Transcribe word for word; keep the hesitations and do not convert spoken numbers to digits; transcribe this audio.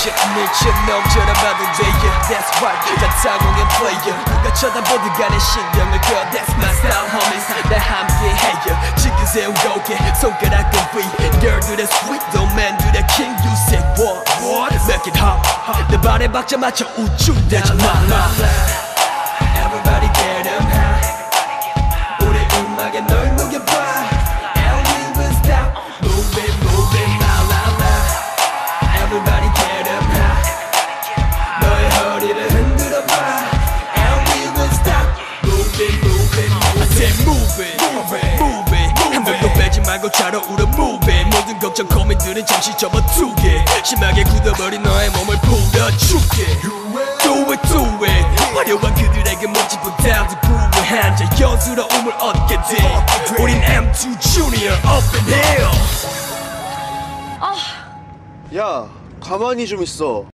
미쳐 미친놈처럼 봐도 돼 yeah, that's right 다 타공인 player 누가 쳐다보든 간에 신경을 꺼 that's my style homies 다 함께해요 지금 세운 고개 손가락은 위 girl들의 sweet though man들의 king you say what what make it hot 내 발에 박자 맞춰 우쭐대지 마 everybody get them high 우리 음악에 널 녹여봐 and we will stop moving moving loud loud loud everybody get them high 너의 허리를 흔들어봐 and we will stop moving moving I say moving moving moving 한 번도 빼지 말고 차로 울어 moving 모든 걱정 고민들은 잠시 접어두게 심하게 굳어버린 너의 몸을 풀어줄게 Do it do it 화려한 그들에게 멋지보다 더 부유한 자연스러움을 얻게 돼 우린 엠 투 Junior up in here 야, 가만히 좀 있어.